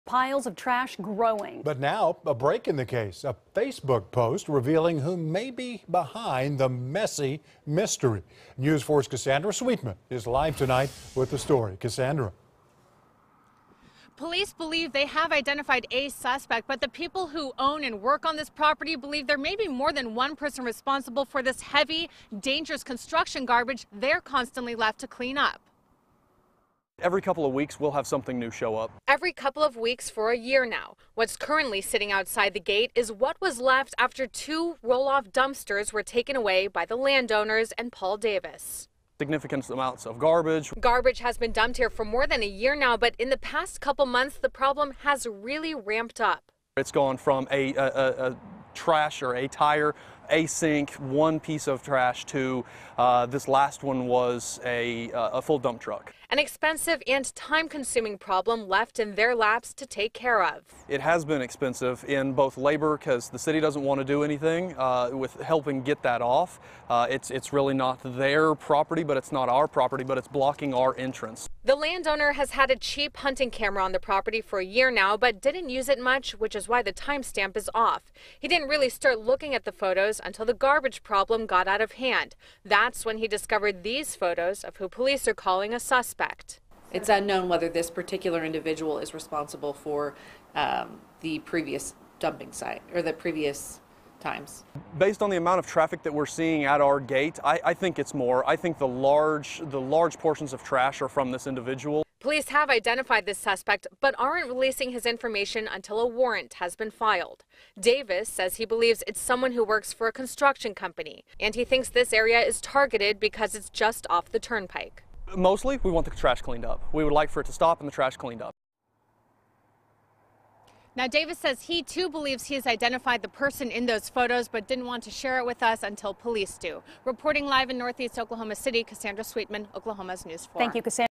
Piles of trash growing. But now, a break in the case. A Facebook post revealing who may be behind the messy mystery. News 4's Cassandra Sweetman is live tonight with the story. Cassandra. Police believe they have identified a suspect, but the people who own and work on this property believe there may be more than one person responsible for this heavy, dangerous construction garbage they're constantly left to clean up. Every couple of weeks, we'll have something new show up. Every couple of weeks for a year now. What's currently sitting outside the gate is what was left after two roll-off dumpsters were taken away by the landowners and Paul Davis. Significant amounts of garbage. Garbage has been dumped here for more than a year now, but in the past couple months, the problem has really ramped up. It's gone from a trash or a tire, a sink, one piece of trash to this last one was a full dump truck. An expensive and time-consuming problem left in their laps to take care of. It has been expensive in both labor because the city doesn't want to do anything with helping get that off. It's really not their property, but it's not our property, but it's blocking our entrance. The landowner has had a cheap hunting camera on the property for a year now, but didn't use it much, which is why the timestamp is off. He didn't really start looking at the photos until the garbage problem got out of hand. That's when he discovered these photos of who police are calling a suspect. It's unknown whether this particular individual is responsible for the previous dumping site or the previous times. Based on the amount of traffic that we're seeing at our gate, I think it's more. I think the large portions of trash are from this individual. Police have identified this suspect, but aren't releasing his information until a warrant has been filed. Davis says he believes it's someone who works for a construction company, and he thinks this area is targeted because it's just off the turnpike. Mostly, we want the trash cleaned up. We would like for it to stop and the trash cleaned up. Now, Davis says he too believes he has identified the person in those photos, but didn't want to share it with us until police do. Reporting live in Northeast Oklahoma City, Cassandra Sweetman, Oklahoma's News 4. Thank you, Cassandra.